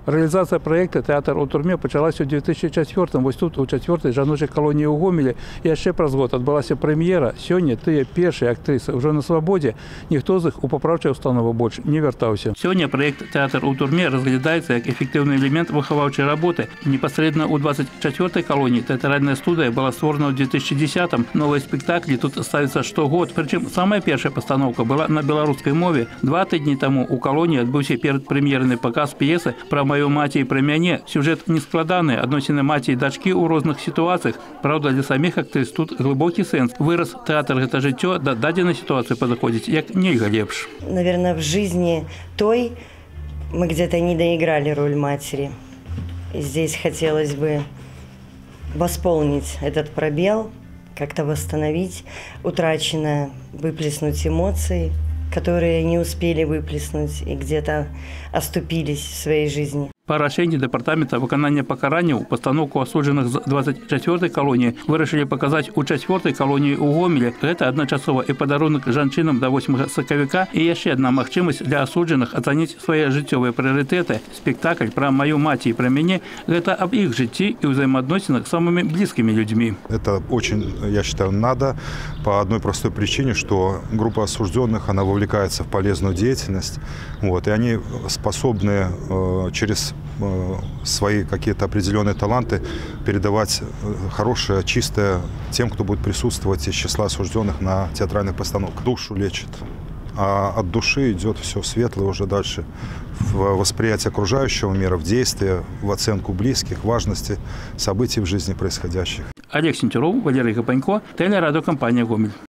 Реалізація проєкту «Театр у турме» почалася у 2004-му. Ось тут, у 4-й жаночій колонії у Гомелі. І ще праз год відбулася прем'єра. Сьогодні ті перші актриси вже на свободі. Ніхто з їх у поправчу установу більше не вертався. Сьогодні проєкт «Театр у турме» розглядається як ефективний елемент виховавчої роботи. Непосредственно у 24-й колонії театральна студія була створена у 2010-му. Нові спектаклі тут ставляться щогод. Причому сама перша постановка була на білоруській мові. 2 тижні тому у колонії відбувся передпрем'єрний показ п'єси про мою мать і про мене. Сюжет нескладаний, відносини матері і дочки у різних ситуаціях. Правда, для самих актрис тут глибокий сенс. Вираз театр – це життя, до даденої ситуації підходить як нельга лепше. Наверное, в жизни той мы где-то не доиграли роль матери. И здесь хотелось бы восполнить этот пробел, как-то восстановить утраченное, выплеснуть эмоции, которые не успели выплеснуть и где-то оступились в своей жизни. По рішенню Департамента виконання покарань постановку осуджених з 24-ї колонії вирішили показати у 4-й колонії у Гомелі. Це одночасово і подарунок жінкам до 8 соковика, і ще одна можливість для осуджених оцінити свої життєві пріоритети. Спектакль про мою мать і про мене – це об їх житті і взаємовідносинах з самими близькими людьми. Это очень, я считаю, надо по одной простой причине, что группа осужденных, она вовлекается в полезную деятельность, вот, и они способны через свои какие-то определенные таланты передавать хорошее, чистое тем, кто будет присутствовать из числа осужденных на театральных постановках. Душу лечит, а от души идет все светлое уже дальше в восприятие окружающего мира, в действие, в оценку близких, важности событий в жизни происходящих. Олег Сентюров, Валерий Гапанько, телерадиокомпания «Гомель».